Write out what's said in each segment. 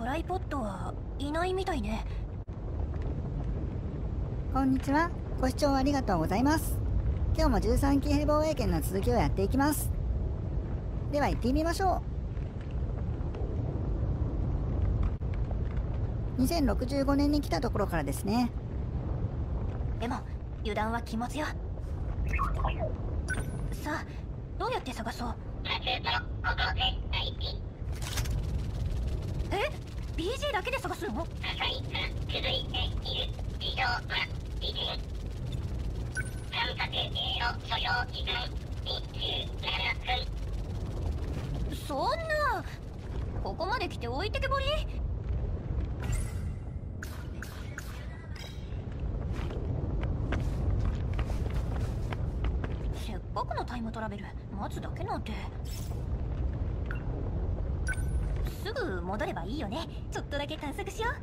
トライポッドはいないみたいね。 こんにちは。ご視聴ありがとうございます。今日も13騎兵防衛圏の続きをやっていきます。では行ってみましょう。2065年に来たところからですね。 でも油断は禁物よ。さあ、どうやって探そう。え？ BJ だけで探すの？そんな、ここまで来て置いてけぼり？せっかくのタイムトラベル待つだけなんて。すぐ戻ればいいよね。ちょっとだけ探索しよ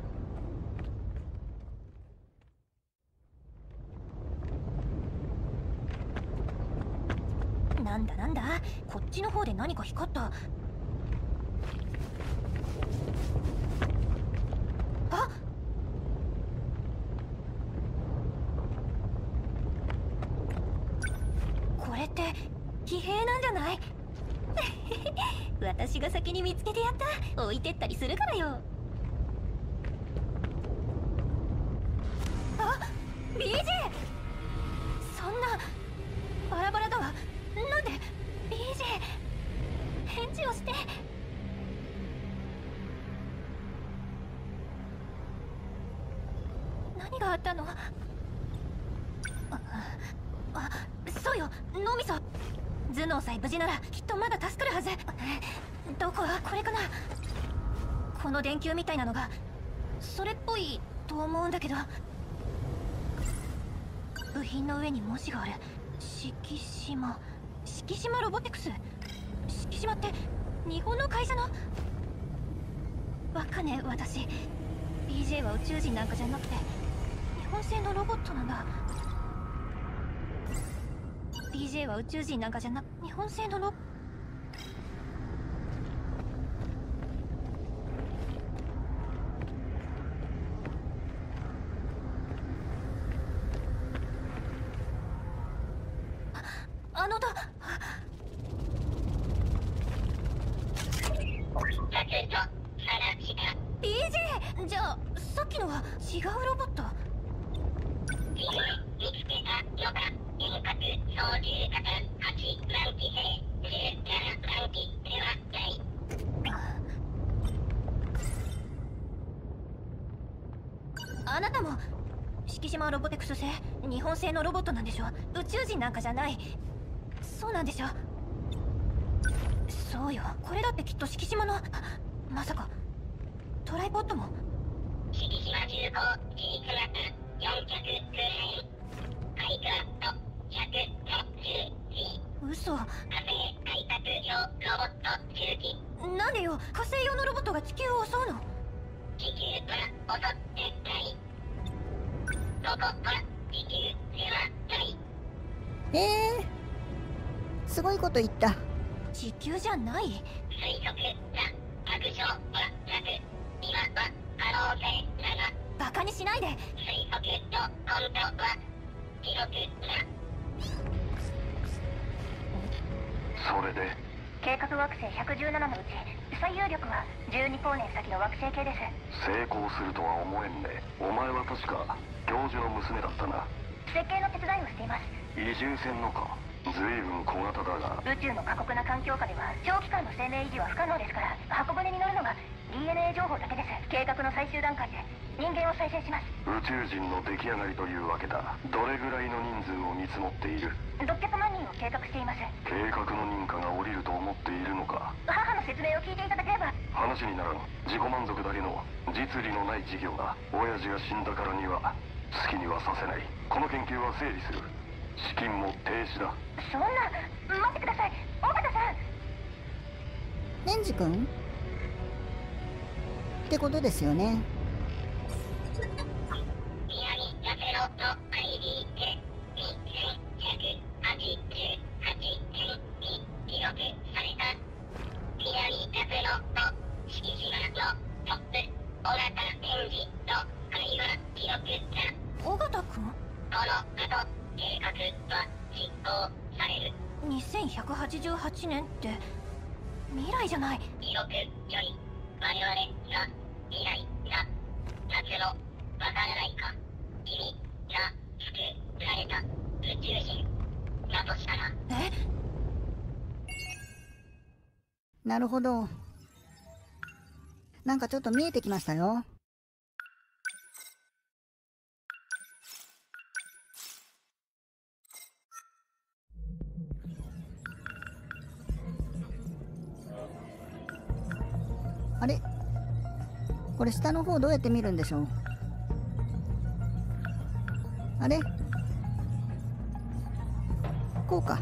う。なんだなんだ、こっちの方で何か光った。あ、これって騎兵なんじゃない？私が先に見つけてやった。置いてったりするからよ。あ、BJ！ そんなバラバラだわ。なんで BJ 返事をして。何があったの？そうよ、脳みそ。頭脳さえ無事ならきっとまだ助かるはず。どこ？これかな。この電球みたいなのがそれっぽいと思うんだけど。部品の上に文字がある。敷島ロボテクス。敷島って日本の会社の？わかんねえ私。 BJ は宇宙人なんかじゃなくて日本製のロボットなんだ。BJ は宇宙人なんかじゃなく日本製のロボット。あのだ。BJ！ じゃあさっきのは違うロボット？あなたも敷島ロボテクス製、日本製のロボットなんでしょ？宇宙人なんかじゃない。そうなんでしょ？そうよ、これだってきっと敷島の。まさかトライポッドも？敷島重工 G クラス4脚空編ハイクラット150G。 嘘。火星開拓用ロボット中期。なんでよ、火星用のロボットが地球を襲うの？地球から襲ってない。ロボットは地球ではない。 すごいこと言った。 地球じゃない？推測だ。確証はなく、今は可能性だが。バカにしないで。推測と本当は記録だ。 それで計画惑星117のうち最有力は12光年先の惑星系です。 成功するとは思えんね。お前は確か教授の娘だったな。 設計の手伝いをしています。 移住船のか。随分小型だが。 宇宙の過酷な環境下では長期間の生命維持は不可能ですから、箱舟に乗るのが DNA 情報だけです。計画の最終段階で人間を再生します。 宇宙人の出来上がりというわけだ。どれぐらいの人数を見積もっている ？600万人を計画しています。 計画の認可が下りると思っているのか。 母の説明を聞いていただければ。 話にならん。自己満足だけの実利のない事業だ。親父が死んだからには好きにはさせない。この研究は整理する。資金も停止だ。 そんな、待ってください、尾形さん。 ネンジ君ってことですよね。 記録された。 される。 2188年って未来じゃない。 記録より我々が未来が夏のわからないか君が作られた宇宙人だとしたら。 え？ なるほど。なんかちょっと見えてきましたよ。あれ、これ下の方どうやって見るんでしょう。あれ、こうか。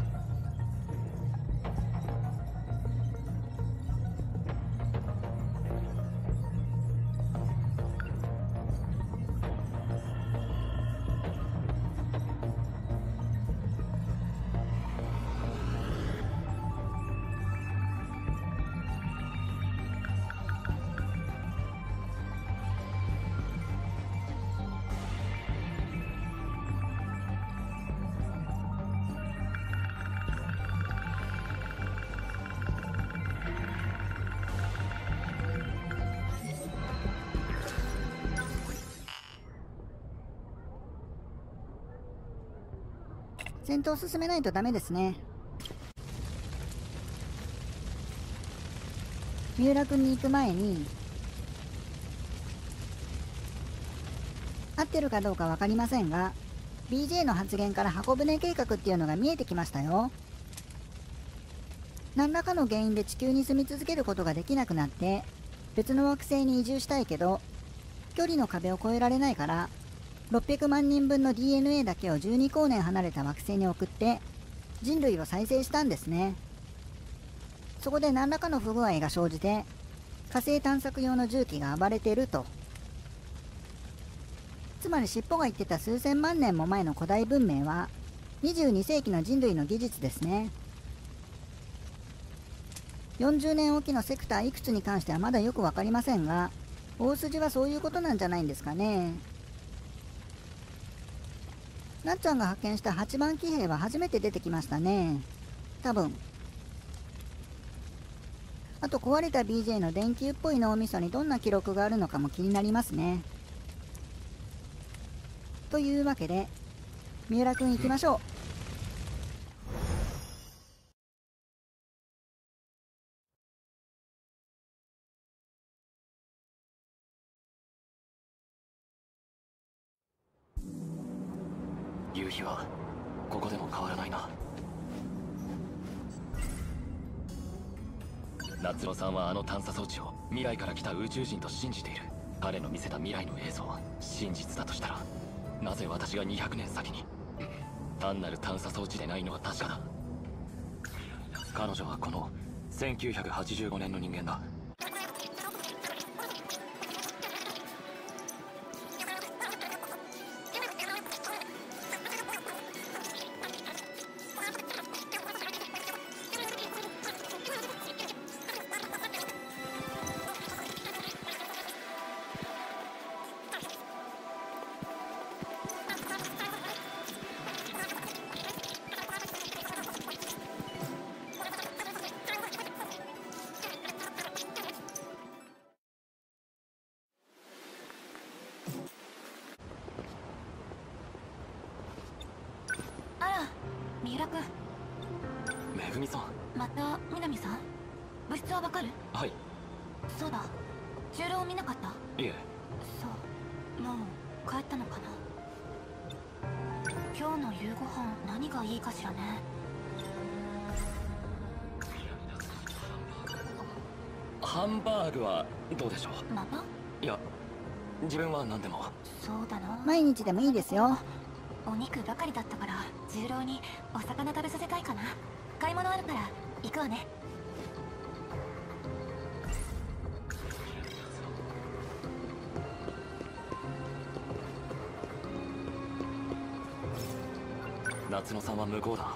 戦闘進めないとダメですね。三浦君に行く前に、合ってるかどうか分かりませんが BJ の発言から箱舟計画っていうのが見えてきましたよ。何らかの原因で地球に住み続けることができなくなって別の惑星に移住したいけど距離の壁を越えられないから600万人分の DNA だけを12光年離れた惑星に送って人類を再生したんですね。そこで何らかの不具合が生じて火星探索用の重機が暴れていると。つまり尻尾が言ってた数千万年も前の古代文明は22世紀の人類の技術ですね。40年おきのセクターいくつに関してはまだよく分かりませんが大筋はそういうことなんじゃないんですかね。なっちゃんが発見した8番騎兵は初めて出てきましたね。多分。あと壊れた BJ の電球っぽい脳みそにどんな記録があるのかも気になりますね。というわけで三浦君行きましょう。 夕日はここでも変わらないな。夏野さんはあの探査装置を未来から来た宇宙人と信じている。彼の見せた未来の映像は真実だとしたらなぜ私が200年先に。単なる探査装置でないのは確かだ。彼女はこの1985年の人間だ。 三浦君。 めぐみさん。 また南さん。物質はわかる？ はい。 そうだ、中路を見なかった？ いえ。 そう、もう帰ったのかな。今日の夕ご飯何がいいかしらね。 ハンバーグはどうでしょう？ ママ？ いや、自分は何でも。 そうだな。 毎日でもいいですよ。 お肉ばかりだったから重郎にお魚食べさせたいかな。買い物あるから行くわね。 夏野さんは向こうだ。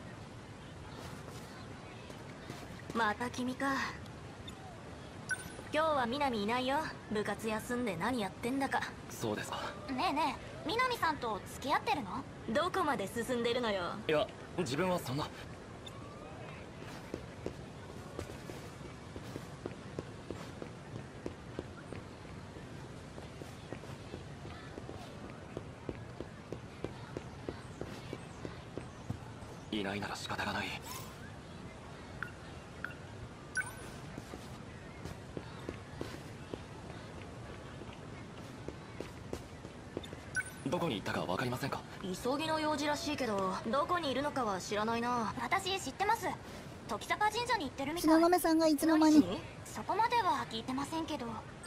また君か。 今日は南いないよ。部活休んで何やってんだか。 そうですか。 ねえねえ、南さんと付き合ってるの？どこまで進んでるのよ。 いや、自分はそんな。いないなら仕方がない。どこに行ったか分かりませんか？ 急ぎの用事らしいけど、どこにいるのかは知らないな。私知ってます。時坂神社に行ってるみたい。 東雲さんがいつの間に。 そこまでは聞いてませんけど。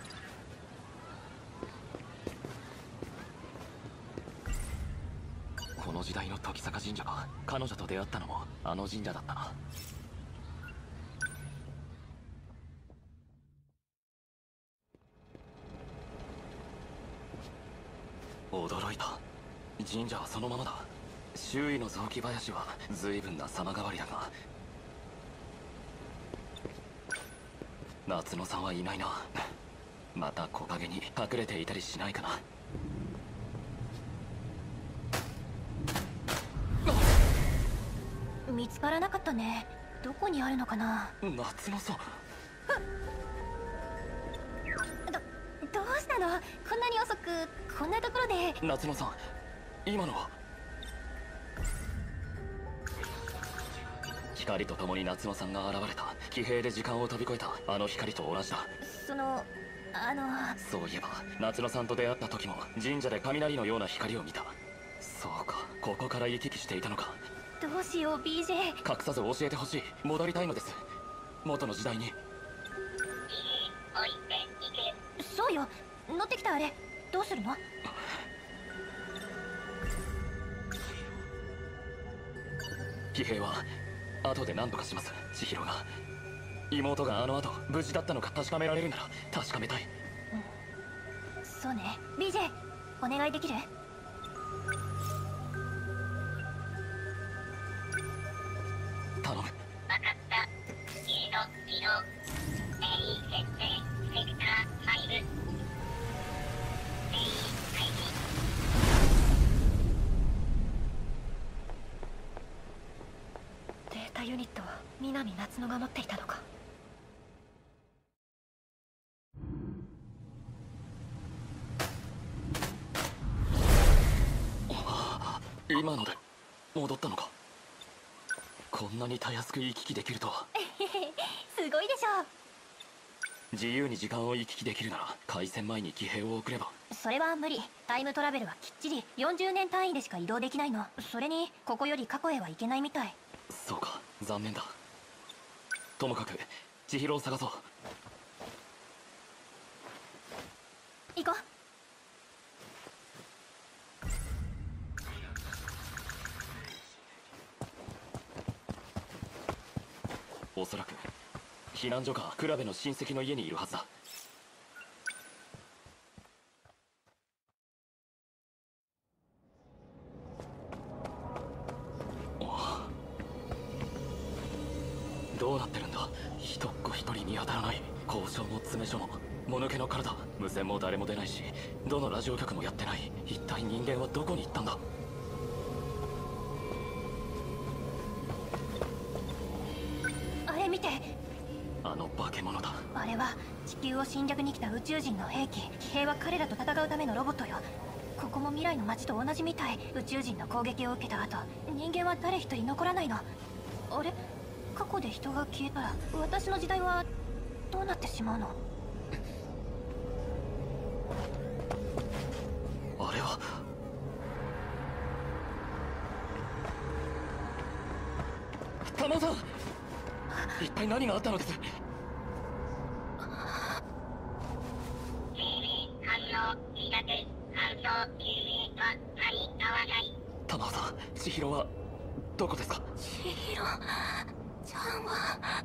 この時代の時坂神社か。彼女と出会ったのもあの神社だったな。驚いた。神社はそのままだ。周囲の雑木林は随分な様変わりだが、夏野さんはいないな。また木陰に隠れていたりしないかな。 見つからなかったね。どこにあるのかな。 夏野さん。 どうしたの？こんなに遅くこんなところで。 夏野さん、今のは。光と共に夏野さんが現れた。騎兵で時間を飛び越えたあの光と同じだ。そういえば夏野さんと出会った時も神社で雷のような光を見た。そうか、ここから行き来していたのか。 どうしよう BJ。 隠さず教えてほしい。戻りたいのです、元の時代に。 そうよ、乗ってきたあれどうするの？ 騎兵は後で何とかします。千尋が、妹があの後無事だったのか確かめられるなら確かめたい。 そうね。 BJ お願いできる？ 頼む。 分かった。移動。メイン設定セクター5。メイン開始。 データユニットは南夏野が持っていたのか。 今ので戻ったのか。こんなにたやすく行き来できるとは。 すごいでしょ。 自由に時間を行き来できるなら開戦前に騎兵を送れば。 それは無理。タイムトラベルはきっちり40年単位でしか移動できないの。それにここより過去へは行けないみたい。 そうか、残念だ。ともかく千尋を探そう。 行こう。 おそらく避難所かクラベの親戚の家にいるはずだ。どうなってるんだ。一っ子一人見当たらない。交渉も詰め所ももぬけの体。無線も誰も出ないし、どのラジオ局もやってない。一体人間はどこに行ったんだ。 あれ見て。 あの化け物だ。 あれは地球を侵略に来た宇宙人の兵器。騎兵は彼らと戦うためのロボットよ。ここも未来の街と同じみたい。宇宙人の攻撃を受けた後、人間は誰一人残らないの。あれ、過去で人が消えたら私の時代はどうなってしまうの？ あれは。玉尾さん、一体何があったのです？ 生命反応自宅搬送救命は間に合わない。 玉尾さん、千尋はどこですか？ 千尋ちゃんは。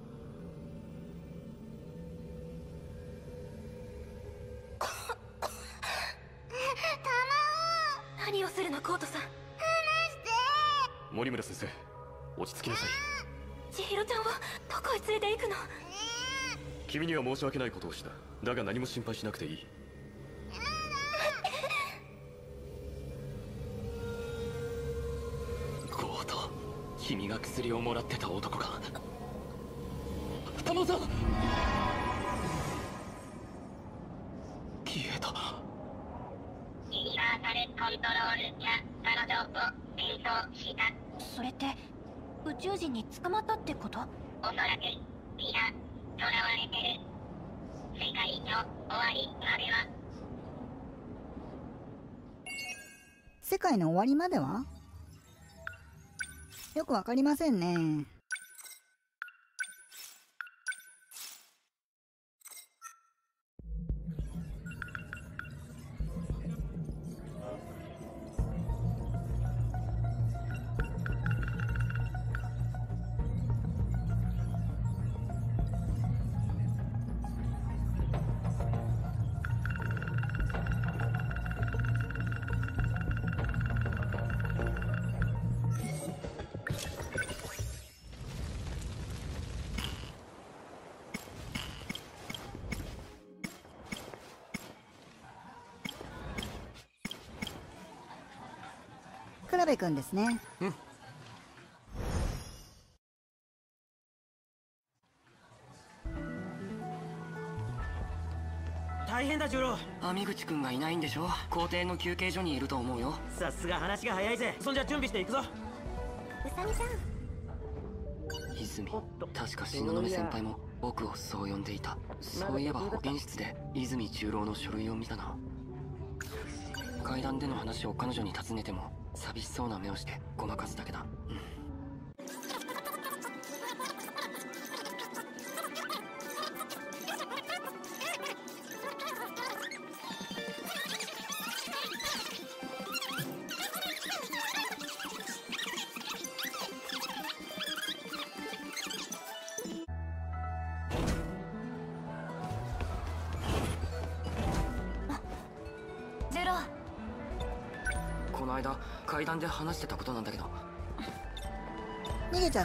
何をするのコートさん。 森村先生、落ち着きなさい。 千尋ちゃんをどこへ連れて行くの？ 君には申し訳ないことをした。だが何も心配しなくていい。 ゴート、君が薬をもらってた男か。玉さん、消えた。 ユニバーサルコントロールが彼女を転送した。 それって宇宙人に捕まったってこと？ おそらく皆囚われてる。世界の終わりまでは。 世界の終わりまでは？よくわかりませんね。倉部君ですね。 大変だ、ジョロ。 網口くんがいないんでしょ。校庭の休憩所にいると思うよ。 さすが話が早いぜ。そんじゃ準備していくぞ。 宇佐美さん。 泉、確か東雲先輩も僕をそう呼んでいた。そういえば保健室で泉十郎の書類を見たな。階段での話を彼女に尋ねても寂しそうな目をしてごまかすだけだ。 ゼロ。 この間階段で話してたことなんだけど。 逃げちゃった。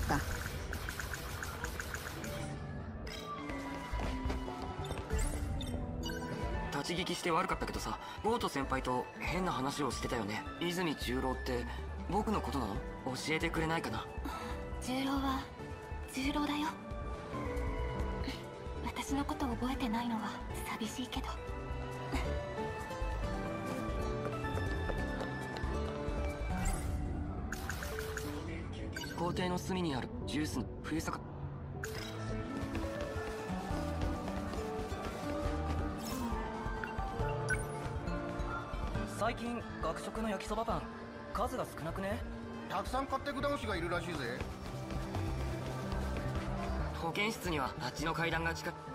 立ち聞きして悪かったけどさ、ゴート先輩と変な話をしてたよね。泉十郎って僕のことなの？教えてくれないかな。 十郎は十郎だよ。私のこと覚えてないのは寂しいけど。 校庭の隅にあるジュースの冬坂。 最近学食の焼きそばパン数が少なくね？ たくさん買ってく男子がいるらしいぜ。 保健室にはあっちの階段が近く。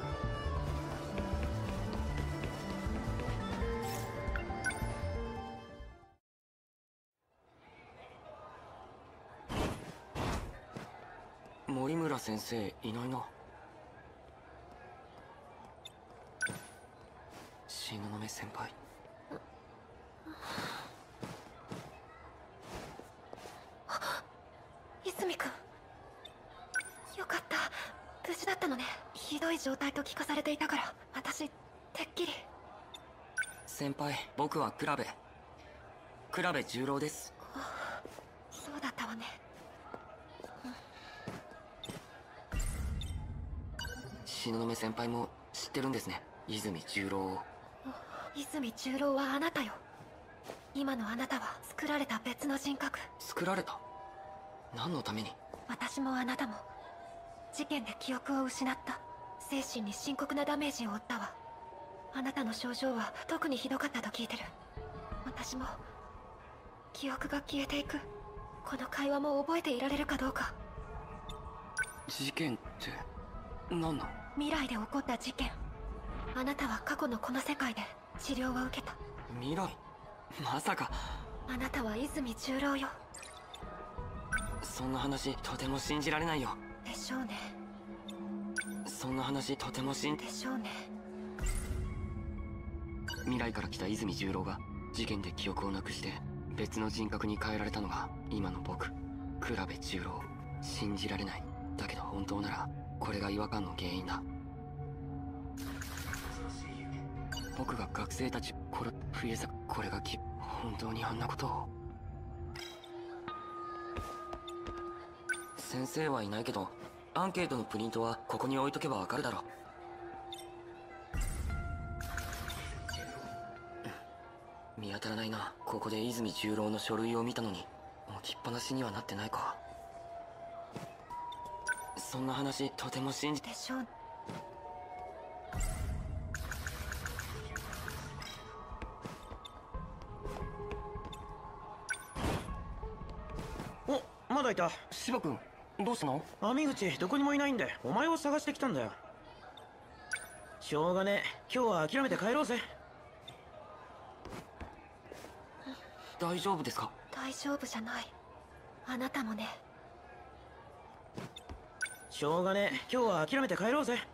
森村先生いないな。東雲先輩。 泉君、よかった、無事だったのね。ひどい状態と聞かされていたから私てっきり。 先輩、僕は倉部十郎です。 そうだったわね。 東雲先輩も知ってるんですね、泉十郎を。 泉十郎はあなたよ。今のあなたは作られた別の人格。 作られた？何のために？ 私もあなたも事件で記憶を失った。精神に深刻なダメージを負ったわ。あなたの症状は特にひどかったと聞いてる。私も記憶が消えていく。この会話も覚えていられるかどうか。 事件って何の？ 未来で起こった事件。あなたは過去のこの世界で治療を受けた。 未来？まさか。 あなたは泉十郎よ。 そんな話とても信じられないよ。 でしょうね。 そんな話とてもでしょうね。 未来から来た泉十郎が事件で記憶をなくして別の人格に変えられたのが今の僕、倉部十郎。信じられない。だけど本当ならこれが違和感の原因だ。 僕が学生たちこれ冬さこれが本当にあんなことを。先生はいないけどアンケートのプリントはここに置いとけばわかるだろ。見当たらないな。ここで泉十郎の書類を見たのに置きっぱなしにはなってないか。そんな話とても信じでしょう。 お、まだいた。 芝君どうしたの？ 網口どこにもいないんでお前を探してきたんだよ。しょうがねえ、今日は諦めて帰ろうぜ。 大丈夫ですか？ 大丈夫じゃない。あなたもね。 しょうがねえ、今日は諦めて帰ろうぜ。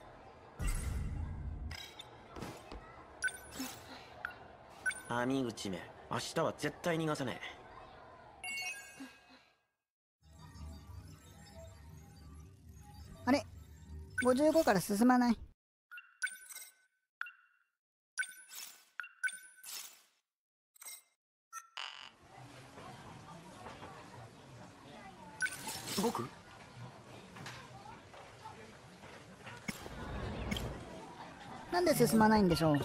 網口め、明日は絶対逃がさねえ。 あれ、55から進まない。 僕？ なんで進まないんでしょう。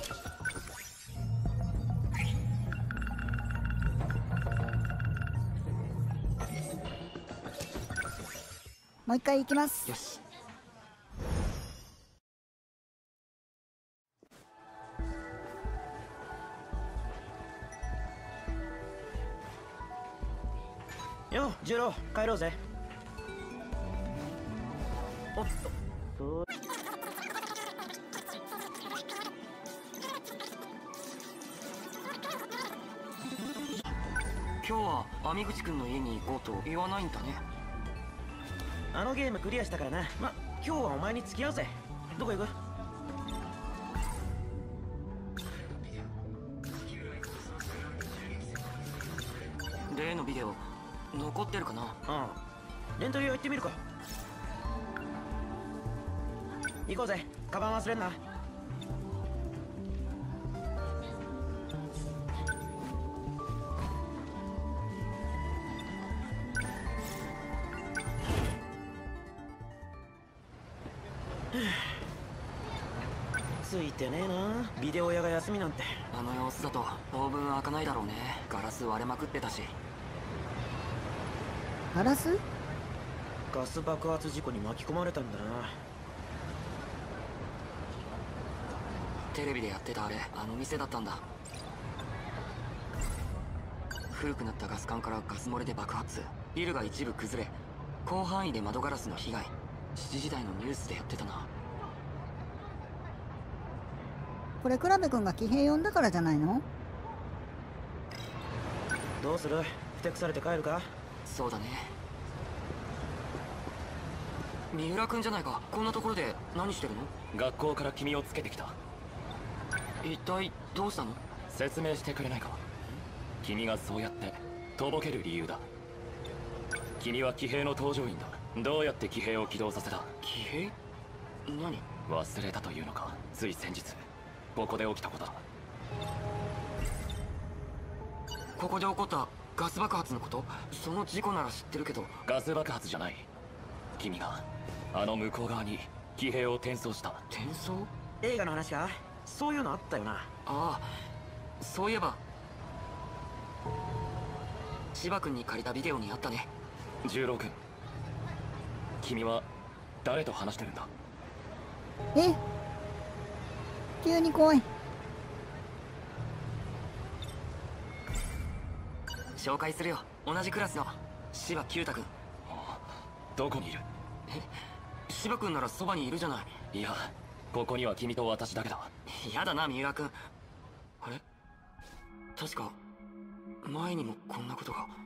もう一回行きます。 よし。 よ、十郎、帰ろうぜ。おっと。 今日は網口くんの家に行こうと言わないんだね。 あのゲームクリアしたからな。ま、今日はお前に付き合うぜ。どこ行く？ 例のビデオ残ってるかな？ うん。レンタル屋行ってみるか。行こうぜ。カバン忘れんな。ついてねえな、ビデオ屋が休みなんて。 あの様子だと当分開かないだろうね。ガラス割れまくってたし。 ガラス？ ガス爆発事故に巻き込まれたんだな。 テレビでやってたあれ、あの店だったんだ。古くなったガス管からガス漏れで爆発、ビルが一部崩れ、広範囲で窓ガラスの被害。7時台のニュースでやってたな。 これクラベ君が騎兵呼んだからじゃないの？ どうする？ふてくされて帰るか？ そうだね。三浦君じゃないか。こんなところで何してるの？ 学校から君をつけてきた。 一体どうしたの？ 説明してくれないか。君がそうやってとぼける理由だ。君は騎兵の搭乗員だ。どうやって騎兵を起動させた？ 騎兵？何？ 忘れたというのか。つい先日ここで起きたことだ。 ここで起こったガス爆発のこと？その事故なら知ってるけど。 ガス爆発じゃない。君があの向こう側に騎兵を転送した。 転送？ 映画の話か？そういうのあったよな。 ああ、そういえば芝君に借りたビデオにあったね。 十郎君、君は誰と話してるんだ？ え？急に怖い。 紹介するよ。同じクラスの芝九太君。 どこにいる？ 芝君ならそばにいるじゃない。 いや、ここには君と私だけだ。 やだな、三浦君。あれ？確か前にもこんなことが。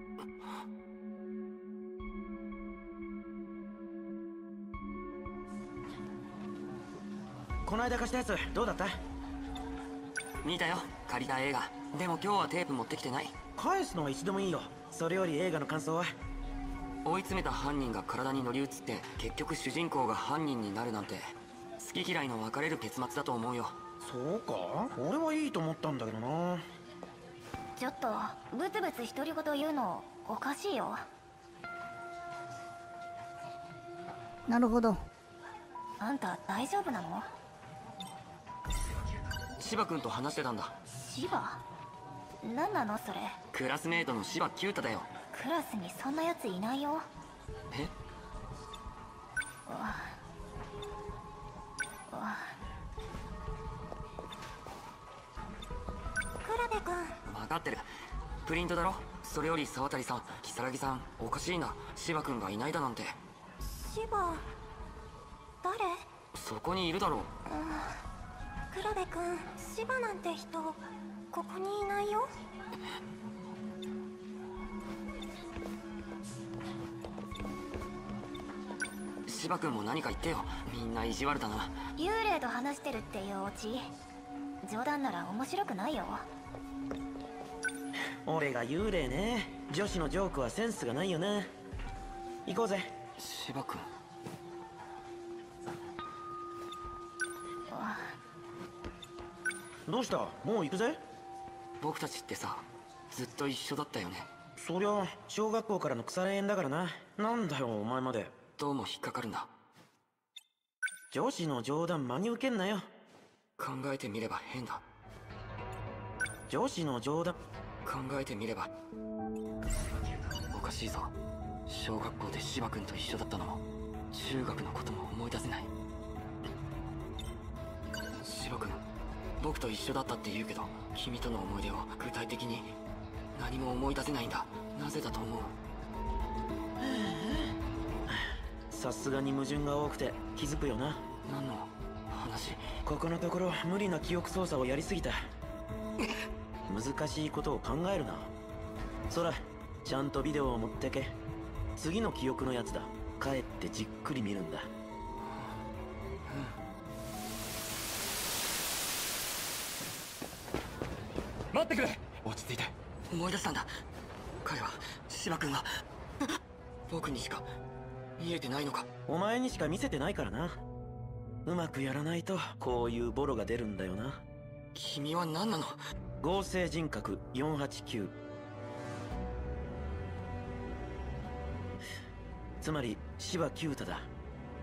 この間貸したやつどうだった？ 見たよ、借りた映画。でも今日はテープ持ってきてない。 返すのはいつでもいいよ。それより映画の感想は？ 追い詰めた犯人が体に乗り移って結局主人公が犯人になるなんて、好き嫌いの分かれる結末だと思うよ。 そうか、俺はいいと思ったんだけどな。 ちょっとブツブツ独り言言うのおかしいよ。 なるほど。 あんた大丈夫なの？ 芝君と話してたんだ。 芝？何なのそれ。 クラスメートの芝九太だよ。 クラスにそんなやついないよ。 え？ 倉部君。 分かってる。プリントだろ。それより沢渡さん、如月さん、おかしいな。芝君がいないだなんて。 芝？誰？ そこにいるだろう。 倉部君、芝なんて人ここにいないよ。 芝君も何か言ってよ。みんな意地悪だな。 幽霊と話してるっていうオチ。冗談なら面白くないよ。 俺が幽霊ね。女子のジョークはセンスがないよな。行こうぜ。 芝君。 どうした？もう行くぜ。 僕たちってさ、ずっと一緒だったよね。 そりゃ小学校からの腐れ縁だからな。なんだよお前まで。 どうも引っかかるんだ。 女子の冗談真に受けんなよ。 考えてみれば変だ。 女子の冗談。 考えてみればおかしいぞ。小学校で芝君と一緒だったのも中学のことも思い出せない。芝君、僕と一緒だったって言うけど、君との思い出を具体的に何も思い出せないんだ。なぜだと思う？ さすがに矛盾が多くて気づくよな。 何の話？ ここのところ無理な記憶操作をやりすぎた。難しいことを考えるな。そら、ちゃんとビデオを持ってけ。次の記憶のやつだ。帰ってじっくり見るんだ。 待ってくれ。落ち着いて。 思い出したんだ。彼は芝君が僕にしか見えてないのか。 お前にしか見せてないからな。うまくやらないとこういうボロが出るんだよな。 君は何なの？ 合成人格489。つまり芝九太だ。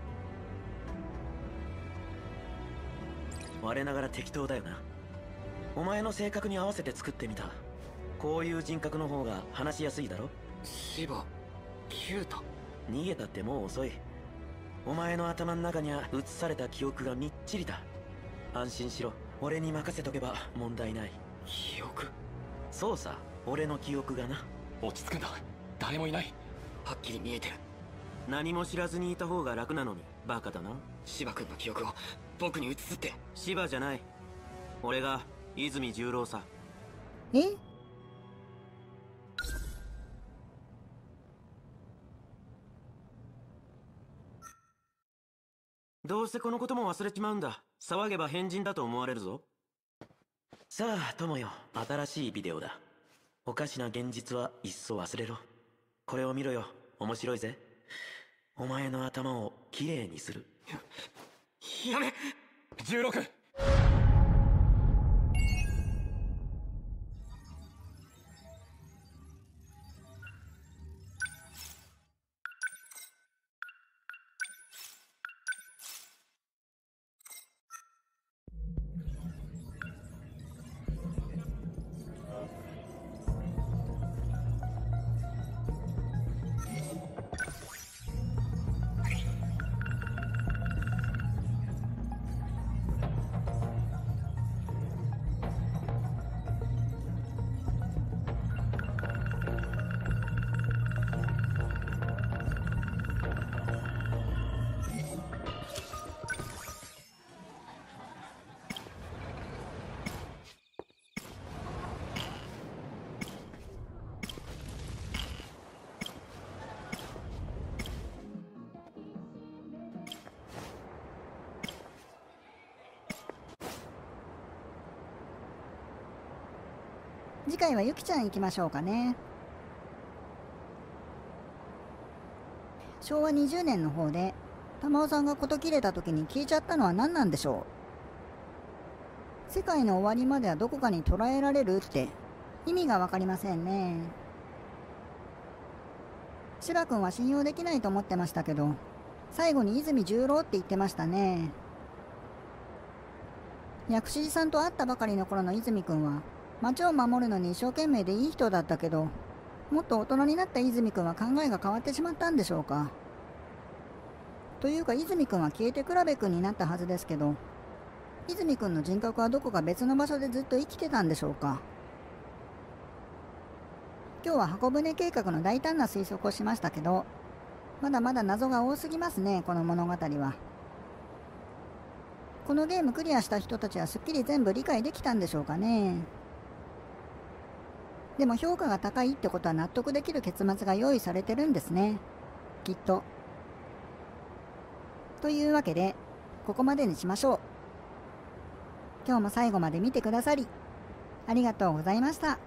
我ながら適当だよな。お前の性格に合わせて作ってみた。こういう人格の方が話しやすいだろ。 芝九太。 逃げたってもう遅い。お前の頭の中には映された記憶がみっちりだ。安心しろ。俺に任せとけば問題ない。 記憶？ そうさ、俺の記憶がな。 落ち着くんだ。誰もいない。 はっきり見えてる。 何も知らずにいた方が楽なのに。バカだな。 芝君の記憶を僕に移すって。 芝じゃない。俺が泉十郎さ。 え？ どうせこのことも忘れちまうんだ。騒げば変人だと思われるぞ。さあ友よ、新しいビデオだ。おかしな現実はいっそ忘れろ。これを見ろよ。面白いぜ。お前の頭をきれいにする。 やめ。 16。 次回はゆきちゃん行きましょうかね。昭和20年の方で、玉尾さんが事切れた時に消えちゃったのは何なんでしょ世界の終わりまではどこかに捉えられるって意味がわかりませんね。芝君は信用できないと思ってましたけど、最後に泉十郎って言ってましたね。薬師寺さんと会ったばかりの頃の泉君は町を守るのに一生懸命でいい人だったけど、もっと大人になった泉君は考えが変わってしまったんでしょうか。というか泉君は消えて倉部君になったはずですけど、泉君の人格はどこか別の場所でずっと生きてたんでしょうか。今日は箱舟計画の大胆な推測をしましたけど、まだまだ謎が多すぎますね、この物語は。このゲームクリアした人たちはすっきり全部理解できたんでしょうかね。でも評価が高いってことは納得できる結末が用意されてるんですね、きっと。というわけでここまでにしましょう。今日も最後まで見てくださりありがとうございました。